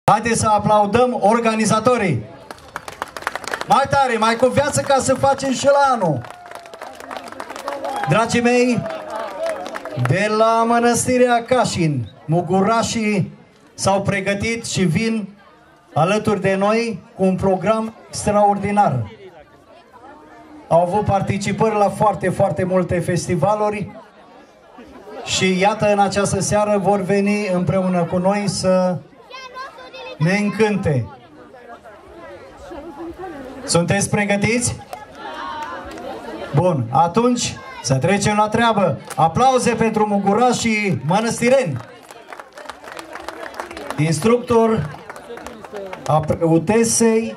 Haideți să aplaudăm organizatorii. Mai tare, mai cu viață ca să facem și la anul. Dragii mei, de la Mănăstirea Cașin, mugurașii s-au pregătit și vin alături de noi cu un program extraordinar. Au avut participări la foarte multe festivaluri și iată, în această seară vor veni împreună cu noi să ne încânte. Sunteți pregătiți? Bun, atunci să trecem la treabă. Aplauze pentru mugurașii mănăstireni. Instructor a preotesei,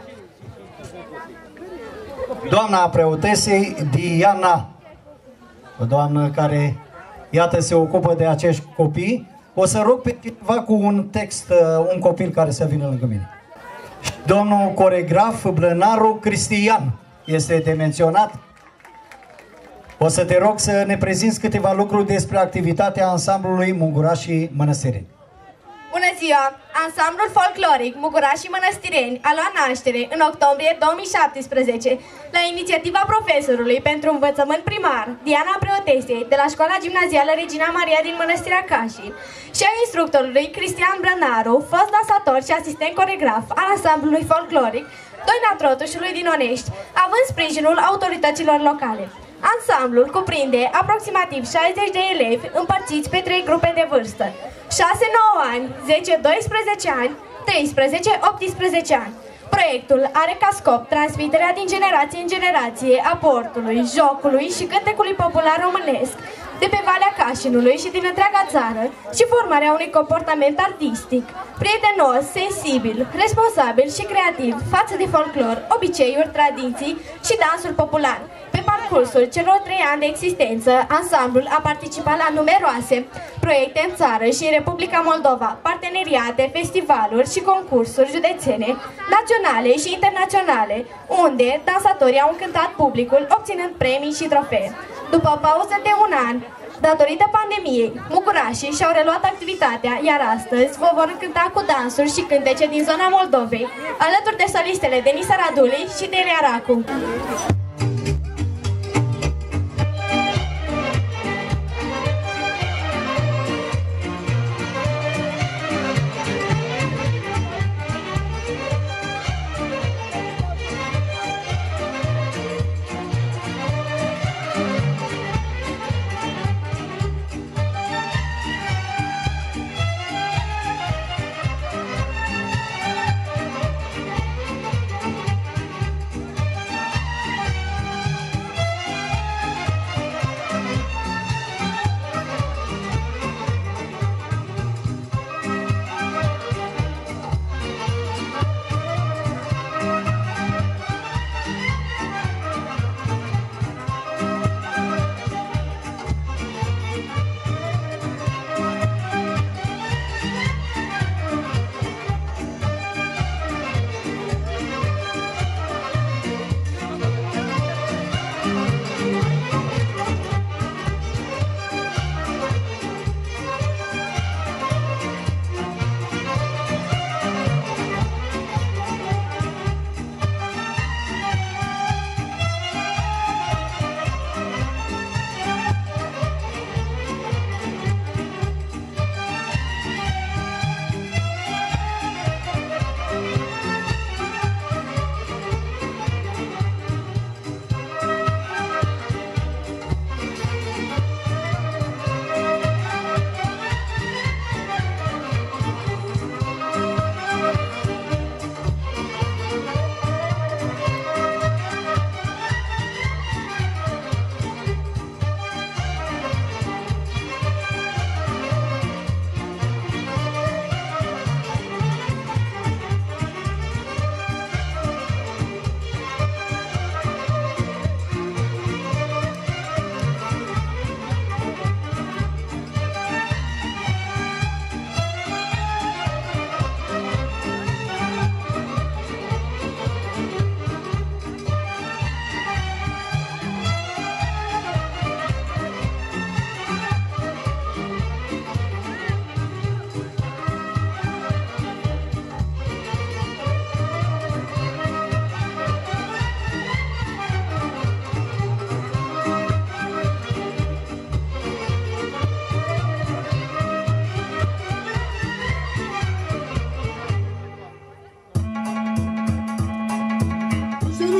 doamna preotesei Diana, o doamnă care, iată, se ocupă de acești copii. O să rog pe cineva cu un text, un copil care să vină lângă mine. Domnul coregraf Blănaru Cristian este de menționat. O să te rog să ne prezinți câteva lucruri despre activitatea ansamblului Mugurașii Mănăstireni. Bună ziua! Ansamblul folcloric Mugurașii Mănăstireni a luat naștere în octombrie 2017 la inițiativa profesorului pentru învățământ primar Diana Preotesei de la Școala Gimnazială Regina Maria din Mănăstirea Cașin și a instructorului Cristian Blănaru, fost dansator și asistent coregraf al ansamblului folcloric Doina Trotușului din Onești, având sprijinul autorităților locale. Ansamblul cuprinde aproximativ 60 de elevi împărțiți pe 3 grupe de vârstă: 6-9 ani, 10-12 ani, 13-18 ani. Proiectul are ca scop transmiterea din generație în generație a portului, jocului și cântecului popular românesc de pe Valea Cașinului și din întreaga țară și formarea unui comportament artistic, prietenos, sensibil, responsabil și creativ față de folclor, obiceiuri, tradiții și dansul popular. Pe parcursul celor 3 ani de existență, ansamblul a participat la numeroase proiecte în țară și în Republica Moldova, parteneriate, festivaluri și concursuri județene, naționale și internaționale, unde dansatorii au încântat publicul obținând premii și trofee. După o pauză de un an, datorită pandemiei, mugurașii și-au reluat activitatea, iar astăzi vă vor încânta cu dansuri și cântece din zona Moldovei, alături de solistele Denisa Raduli și Delia Racu.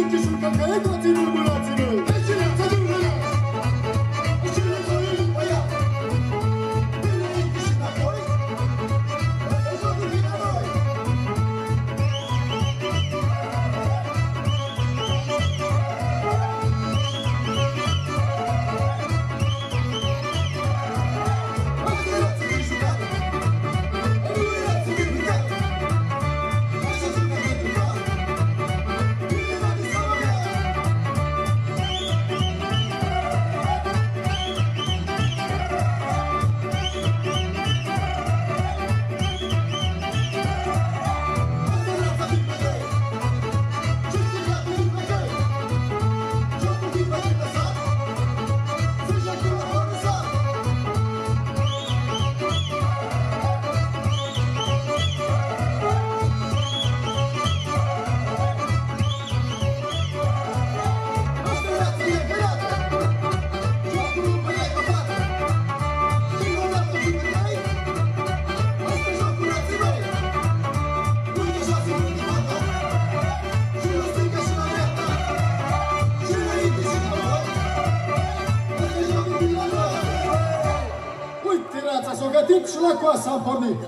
S-o gătit și la coasă am pornit.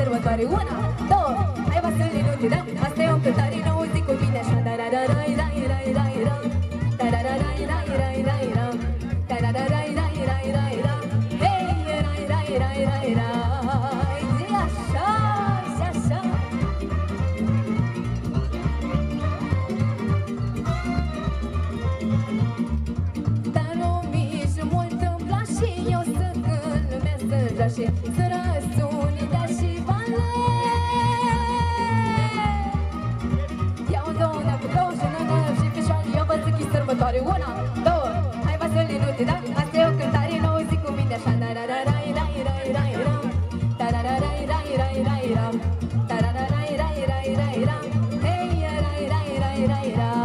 sărbătoare. Una, două, hai vasările nuti, da? Asta e o cântare nouă, zic cu bine așa. Da-ra-ra-ra-ra-ra-ra-ra, da-ra-ra-ra-ra-ra-ra-ra, da-ra-ra-ra-ra-ra-ra-ra, hei, ra-ra-ra-ra-ra-ra, zi așa, și așa. Dar nu mici mult îmi place eu să cânt lumea să joace, să răsune dea și vale. Iau zona cu două și nănă și fișoare, eu vă zic sărbătoare. Una, două, hai vasările nuti, da? Asta e o cântare nouă, zic cu mine așa. Da-ra-ra-ra-ra-ra-ra-ra, da-ra-ra-ra-ra-ra-ra-ra, da-ra-ra-ra-ra-ra-ra-ra, hei, ra-ra-ra-ra-ra-ra.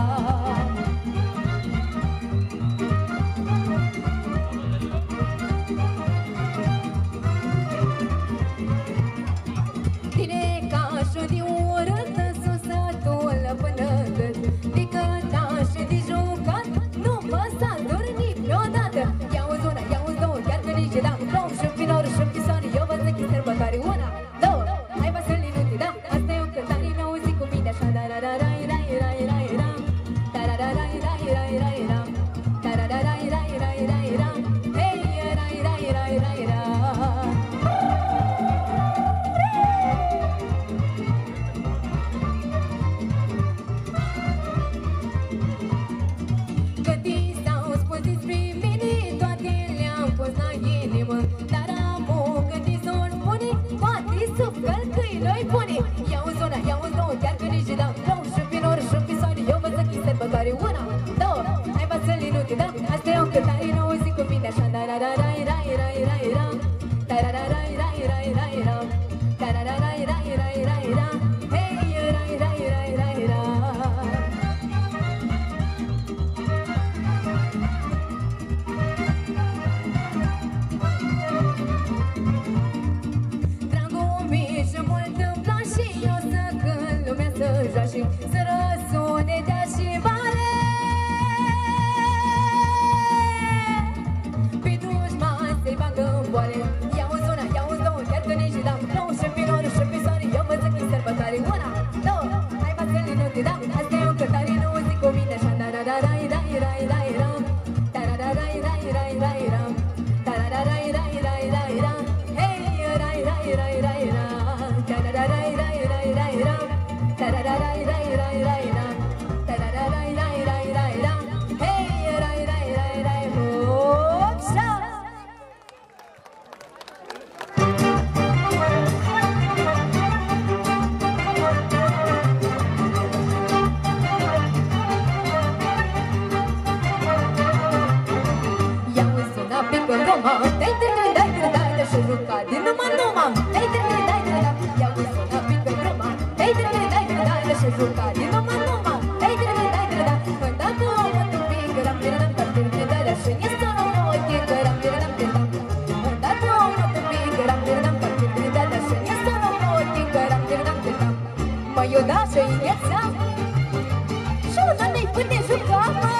Tine cașul de urâtă, susatul până gât, de cântat și de jucat, nu vă s-a dormit vreodată. Ia-uzi una, ia-uzi două, chiar că nici da, două și finor și fisoare, eu vă zic sărbătoare. Una, două, hai vasările nuti, da? Asta e o cântare nouă, zic cu mine așa. Da-ra-ra-ra-ra-ra-ra-ra, da-ra-ra-ra-ra-ra-ra-ra, da-ra-ra-ra-ra-ra-ra-ra, hei, ra-ra-ra-ra-ra-ra. Câtii s-au spus despre mine, toate le-am pus la inimă, dar amu câtii s-o spune, toate suflet că-i noi bune. Ia-uzi una, ia-uzi două, chiar că nici da, două și finor și fisoare, eu vă zic sărbătoare. Una, două, hai vasările nuti, da? Asta e o cântare nouă, zic cu mine așa. Da-ra-ra-ra-ra-ra-ra-ra, da-ra-ra-ra-ra-ra-ra-ra, da-ra-ra-ra-ra-ra-ra-ra, hei, ra-ra-ra-ra-ra-ra. Dragul mici mult îmi place eu să cânt lumea să joace, să răsune dea și vale. Pe dușman să-i bagă în boale. Ia-uzi una, ia-uzi două, chiar că nici da, două și finor și fisoare, eu vă zic sărbătoare. Una, două, hai vasările nuti, da? Asta e o cântare nouă, zic cu mine așa. Da-ra-ra-ra-ra-ra-ra-ra, da-ra-ra-ra-ra-ra-ra-ra, da-ra-ra-ra-ra-ra-ra-ra, hei, ra-ra-ra-ra-ra-ra, da-ra-ra-ra-ra-ra-ra-ra, da-ra-ra-ra-ra-ra-ra-ra, da-ra-ra-ra-ra-ra-ra-ra, hei, ra-ra-ra-ra-ra, hopsa! Ia-uzi una pică Roma, dai-dai-dai-dai-dai, și juca din numai-numai. Dai-dai-dai-dai-dai, ia-uzi una pică Roma, dai-dai-dai-dai-dai, și juca din numai-numai. Dai-dai-dai-dai-dai, dacă omul tu pică, ram-tiram, ram-tiram, și ne stără în ochi, că ram-tiram, dacă omul tu pică, ram-tiram, și ne stără în ochi, că ram-tiram. Mă iuda și-i gheța, și una ne-i pune juca, mă!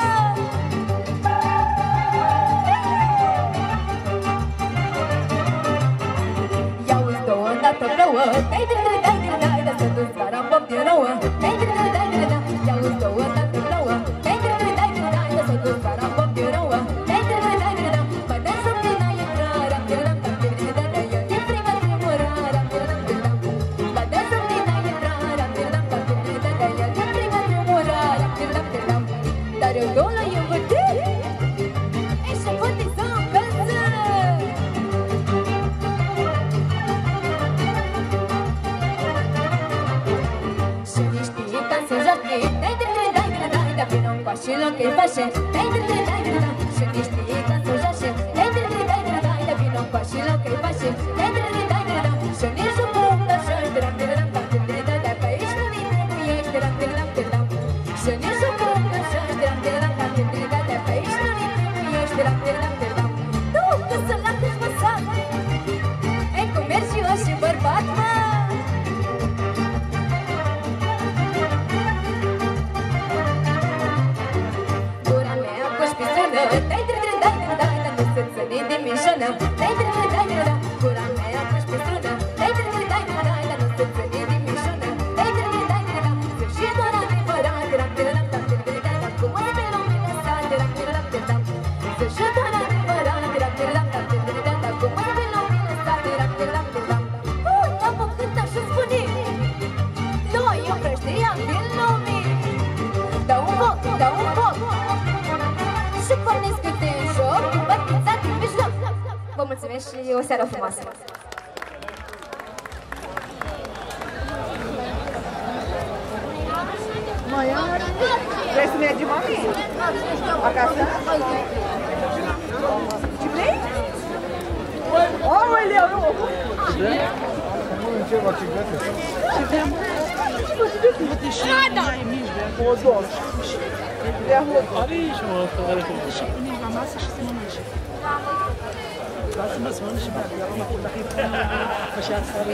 Ia-uzi două, dată plouă, dai-dai-dai-dai-dai, să duci vara pop din rouă. Dai-dai-dai-dai-dai, ia-uzi două, dată plouă, dai-dai-dai-dai-dai, să duci vara pop din rouă. Dai-dai-dai-dai-dai, mă dai să plină intră, ram-tiram, ram-tiram, e prima tremură, ram-tiram, mă dai să plină intră, ram-tiram, e prima tremură, ram-tiram, dar eu două la iubăte, e și poate să încălță. Și niște ca să joace, dai-dai-dai-dai-dai, vino încoace loc-i face, dai-dai-dai-dai-dai, și niște ca să joace, dai-dai-dai-dai-dai, vino încoace loc-i face, dai-dai-dai-dai-dai, și nici o bună și-și ram-tiram-tam-tam-tam-tam, pe aici nu mi trebuiește, ram-tiram-tam-tam, și nici o bună și-și ram-tiram-tam-tam-tam, pe aici nu mi trebuiește, ram-tiram-tam-tam. Nu, că să-l lăcăși mă sat, ei cum mergi eu și bărbat, mă! Gura mea cu-și pisună, dai-dai-dai-dai-dai, nu se ține de mișună, dai-dai-dai-dai-dai, gura mea mulțumesc și o seară frumoasă! Vrei să mergem, mami? Acasă? Ce vrei? Aoleu, nu! Ce vrei? Ce vrei? Nada! O, două. Vrea hot. Aici, mă, și punem la masă și să mănânci. Lasă-mă să mănânci și băiat, iar mă, dacă-i pune așa sară.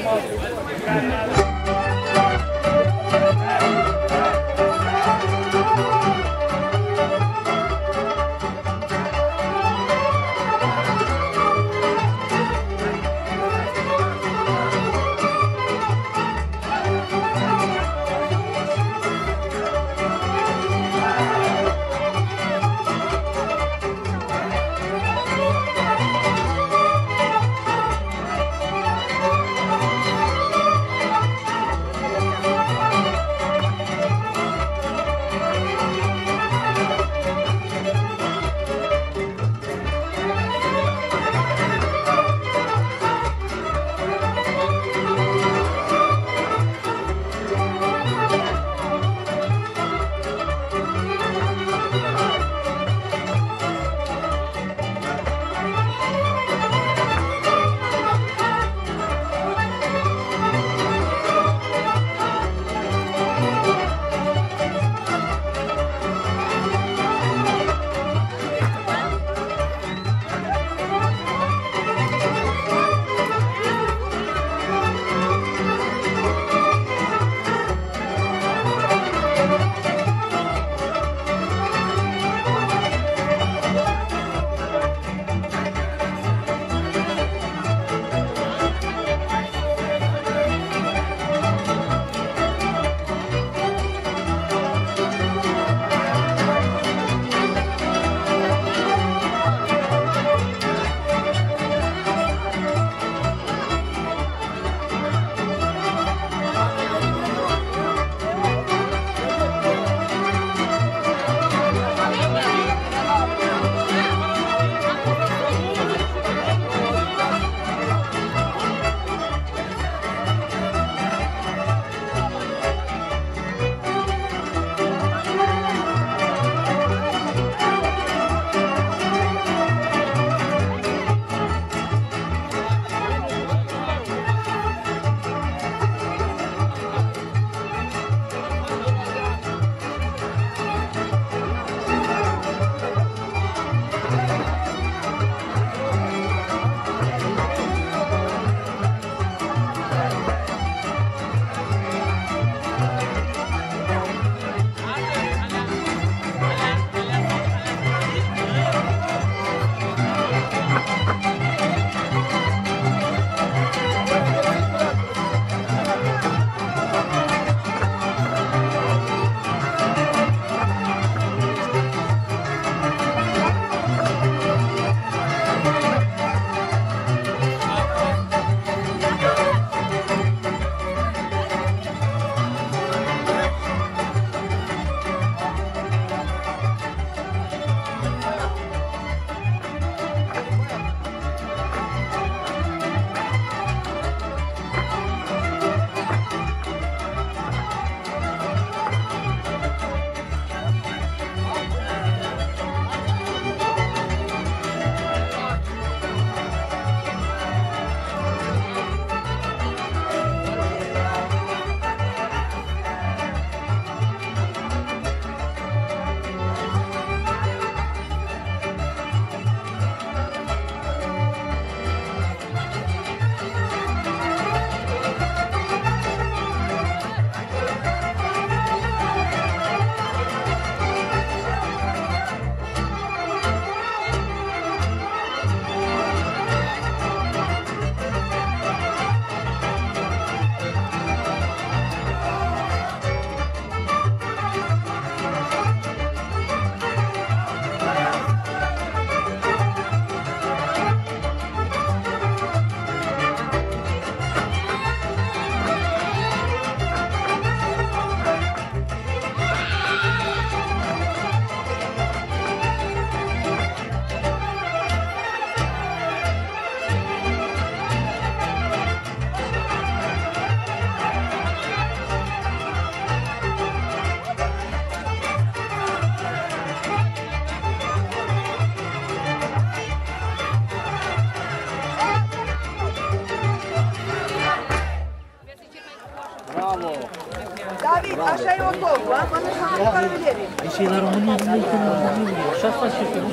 Bravo! David, așa e otovul, a? Până să am paralelie. Și la România, nu e în România. Și asta și pe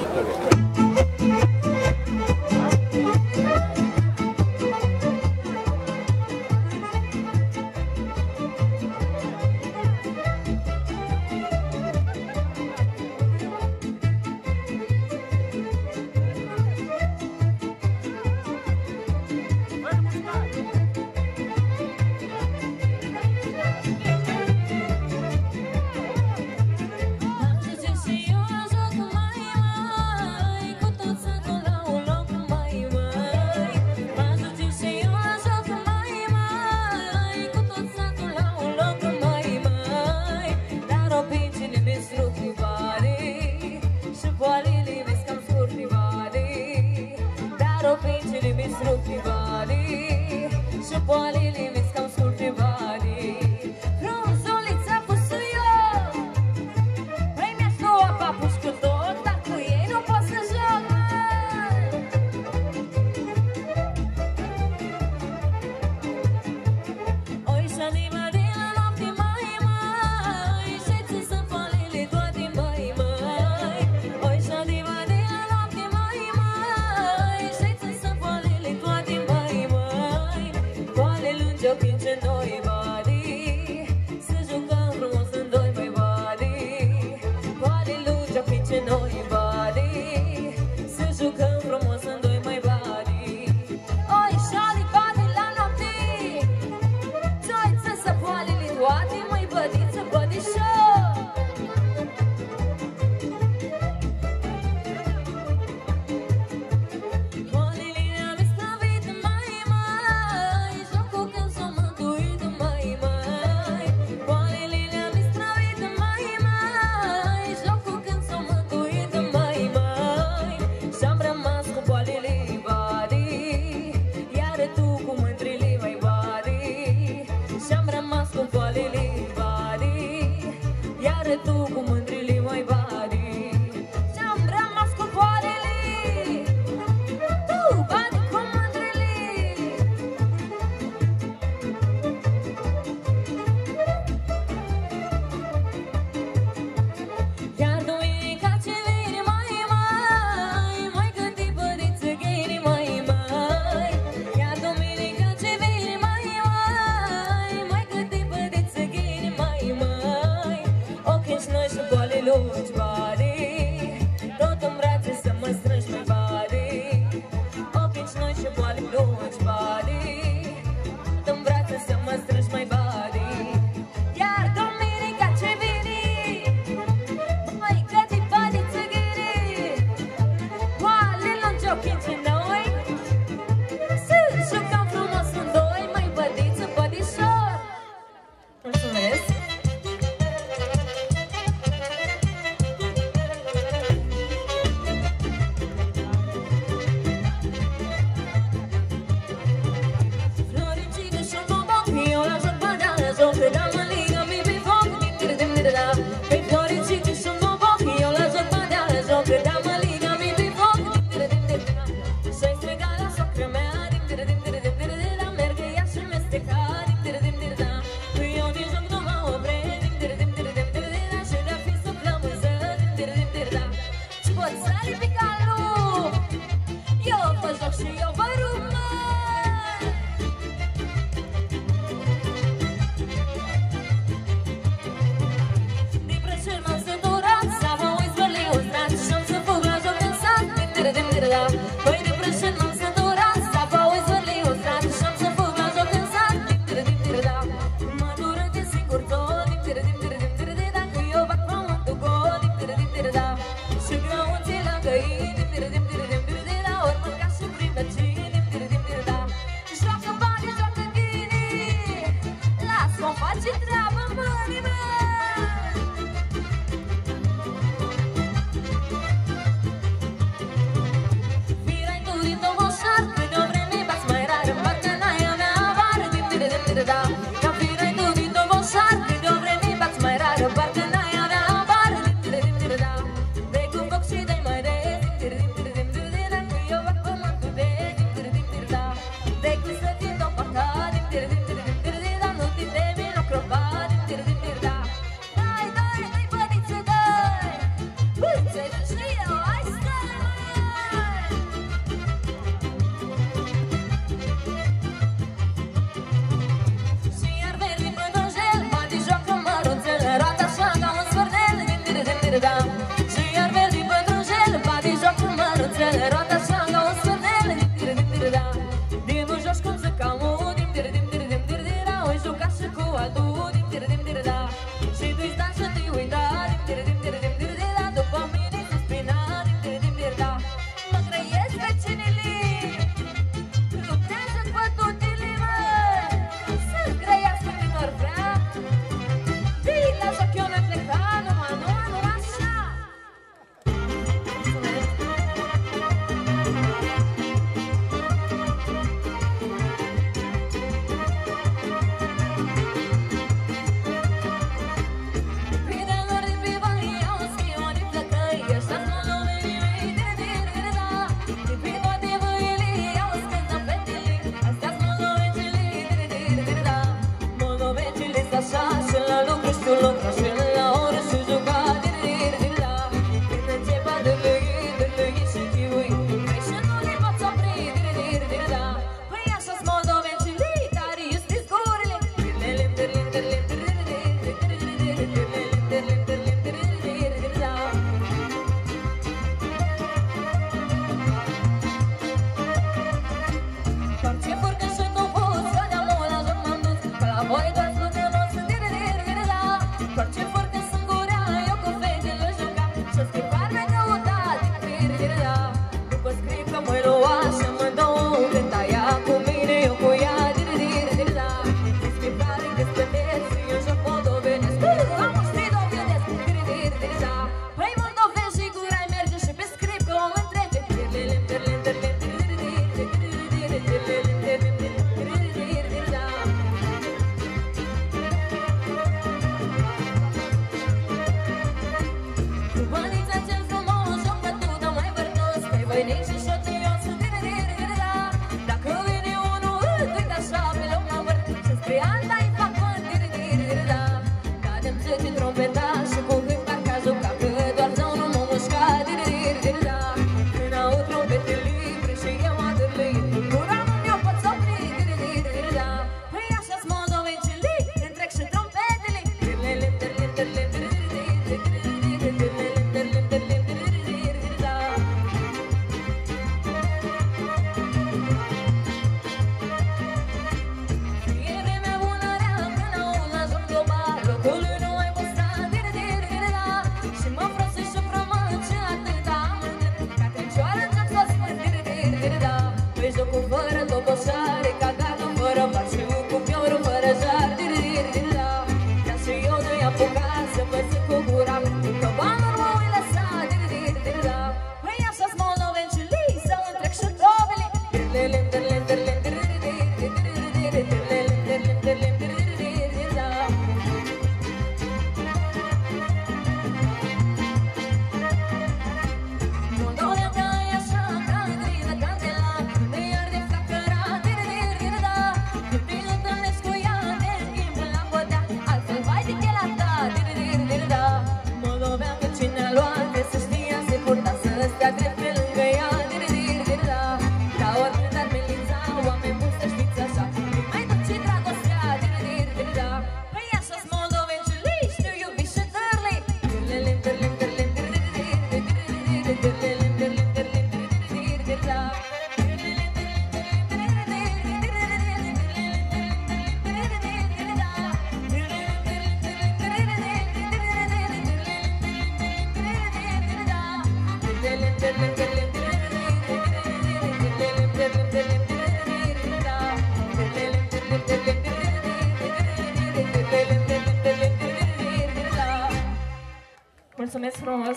Mulțumesc frumos!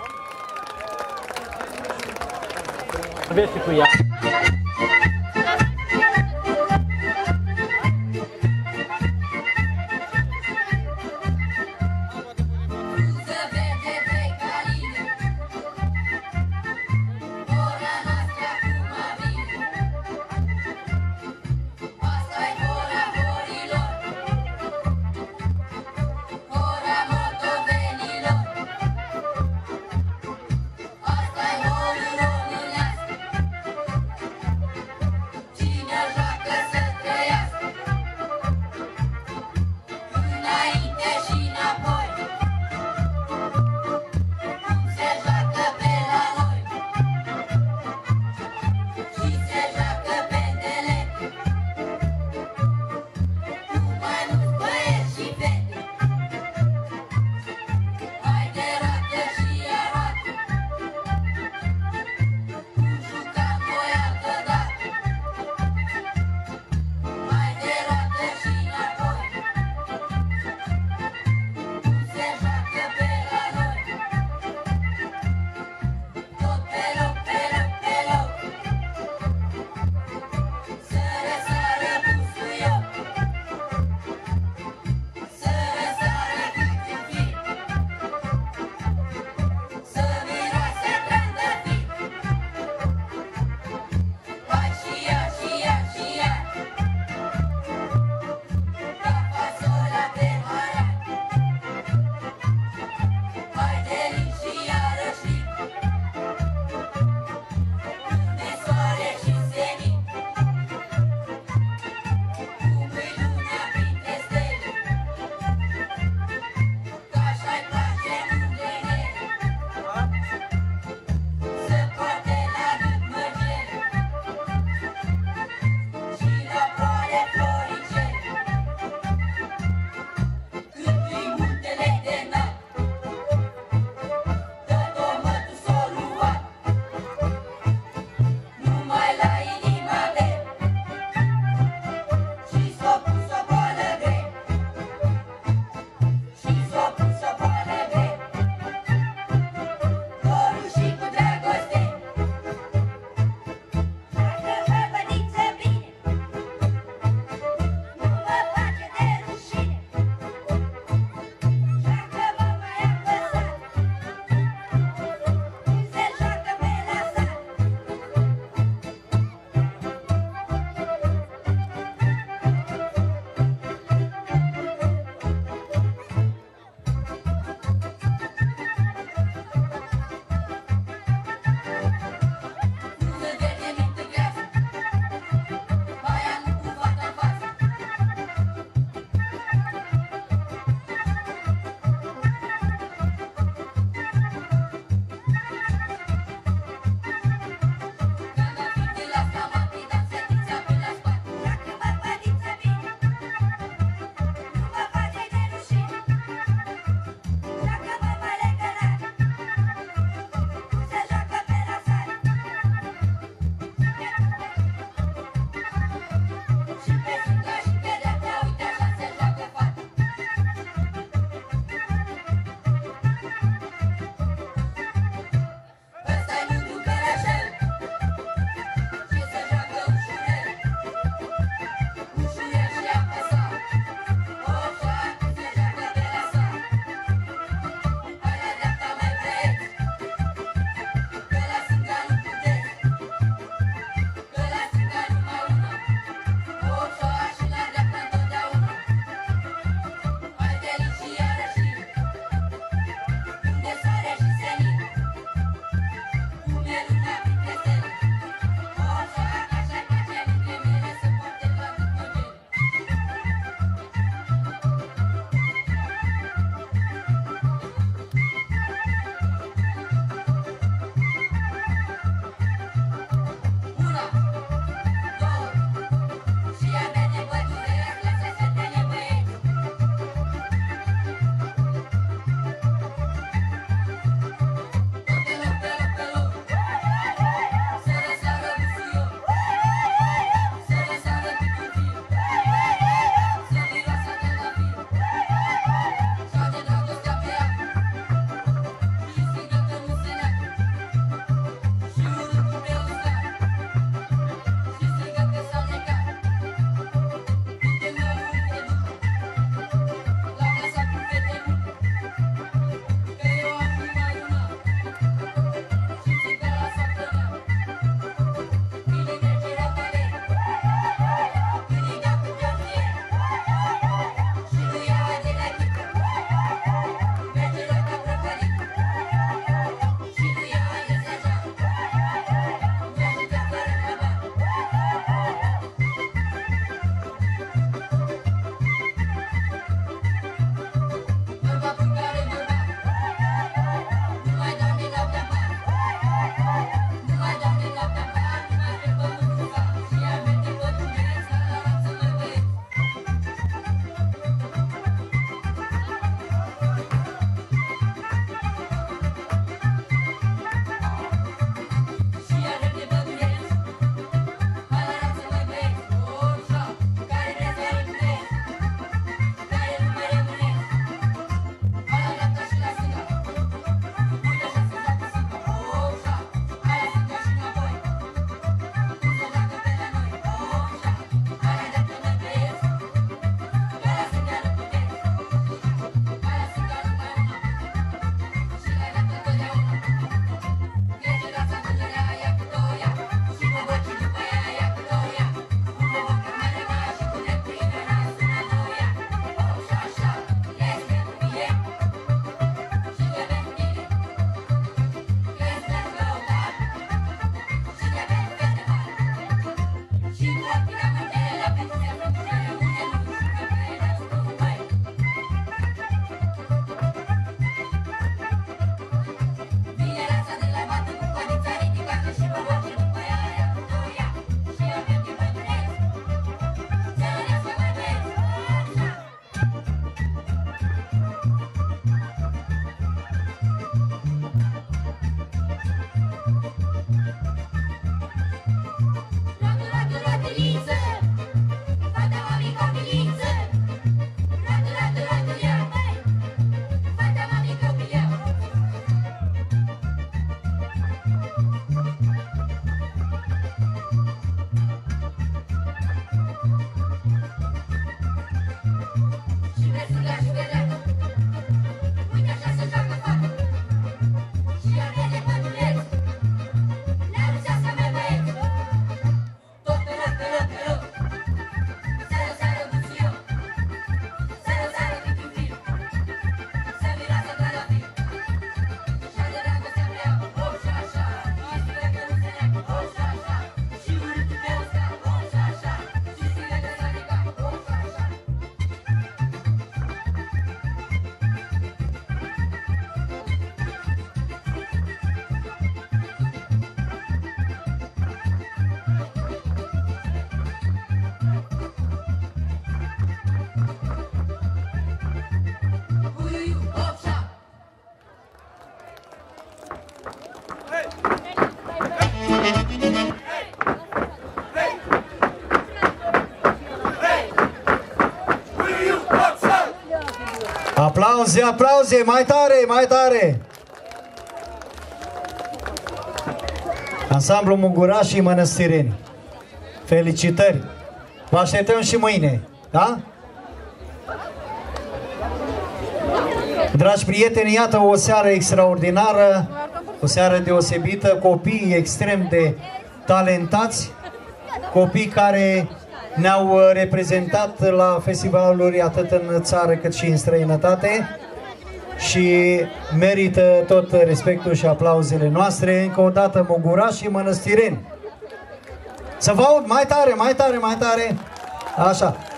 Aveți cu ea! Aplauze, aplauze, mai tare, mai tare! Ansamblul Mugurașii Mănăstireni. Felicitări! Vă așteptăm și mâine, da? Dragi prieteni, iată o seară extraordinară, o seară deosebită, copii extrem de talentați, copii care ne-au reprezentat la festivaluri atât în țară cât și în străinătate și merită tot respectul și aplauzele noastre. Încă o dată Mugurașii Mănăstireni. Să vă aud mai tare, mai tare, mai tare. Așa.